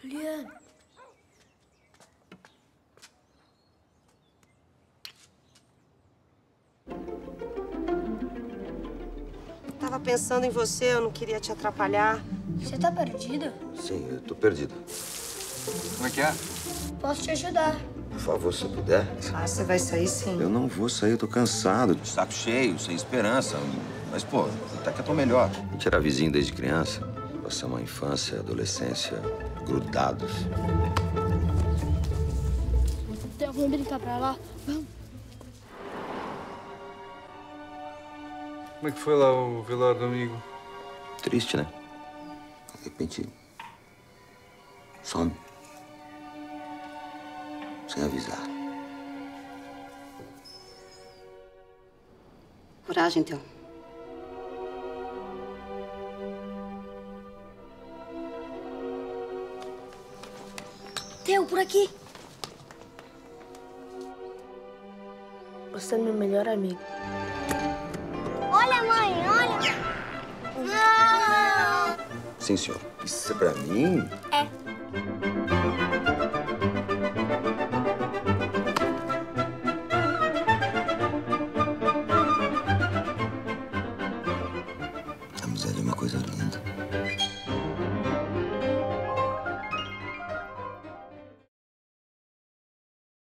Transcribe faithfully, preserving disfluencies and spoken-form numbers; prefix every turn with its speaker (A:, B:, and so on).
A: Juliano.
B: Eu tava pensando em você, eu não queria te atrapalhar.
A: Você tá perdida?
C: Sim, eu tô perdido.
D: Como é que é?
A: Posso te ajudar.
C: Por favor, se puder.
B: Ah, você vai sair sim.
C: Eu não vou sair, eu tô cansado.
D: De saco cheio, sem esperança. Mas, pô, até que eu tô melhor.
C: A gente era vizinho desde criança. Passamos a infância, a adolescência grudados.
A: Então vamos brincar pra lá? Vamos.
E: Como é que foi lá o velório do amigo?
C: Triste, né? De repente, some. Sem avisar.
B: Coragem, então.
A: Theo, por aqui. Você é meu melhor amigo.
F: Olha, mãe, olha. Não!
C: Sim, senhor. Isso é pra mim?
F: É.